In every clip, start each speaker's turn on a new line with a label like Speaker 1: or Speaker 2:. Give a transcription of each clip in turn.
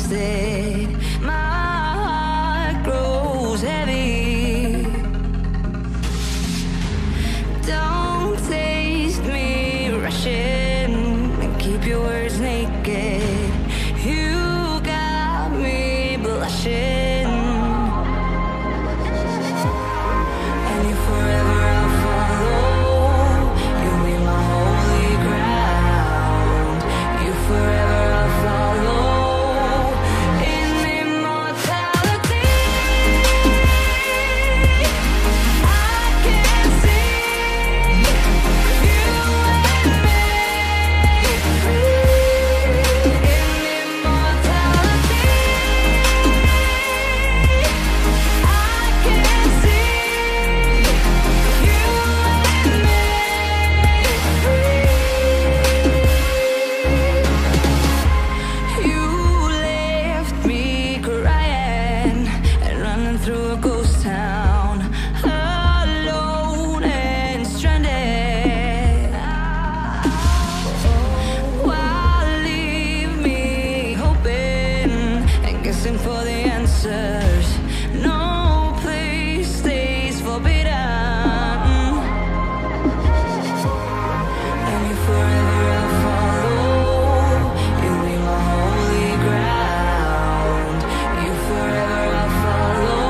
Speaker 1: wasted. My heart grows heavy. Don't taste me rushing and keep your words naked. You got me blushing. Through a ghost town, alone and stranded. Why leave me hoping and guessing for the answers? No place stays forbidden. And you forever I'll follow. You'll be my holy ground. You forever I'll follow.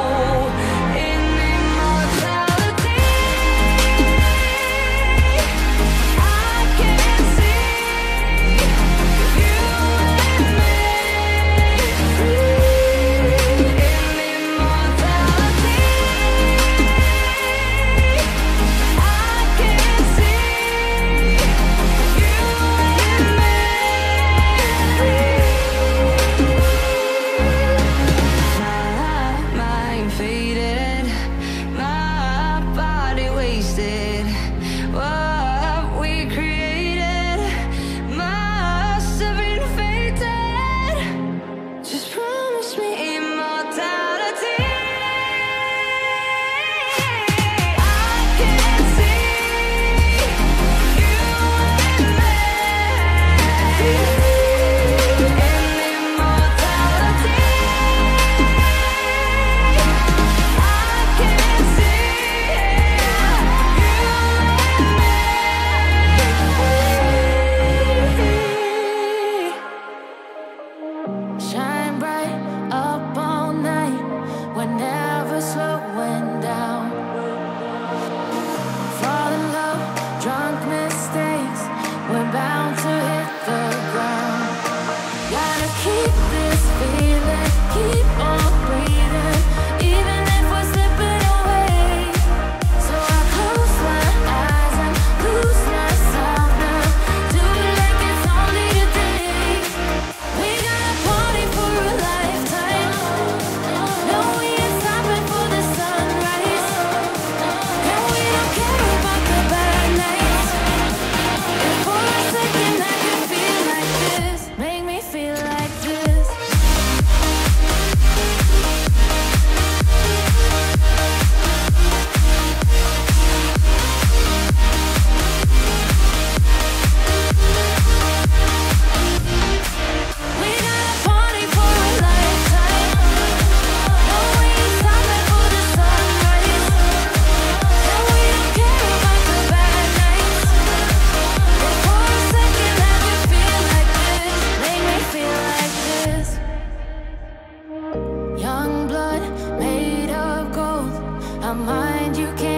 Speaker 1: Shine bright up all night, we're never slowing down. Fall in love, drunk mistakes, we're bound to hit the ground. Gotta keep this feeling, keep on breathing, even if we're slipping away. So I close my eyes and lose myself now. Do it like it's only today. We got a party for a lifetime. No, we ain't stopping for the sunrise. And we don't care about the bad nights. If for a second I can feel like this, make me feel like this. We got a party for a lifetime. No, we ain't stopping for the sunrise. And we don't care about the bad nights. If for a second I can feel like this, make me feel like this. Young blood made of gold, a mind you can't